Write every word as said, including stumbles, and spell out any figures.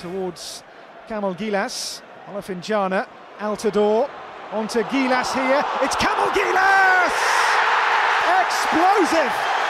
towards Kamel Ghilas. Olafinjana, Altidore, onto Ghilas here. It's Kamel Ghilas! Explosive!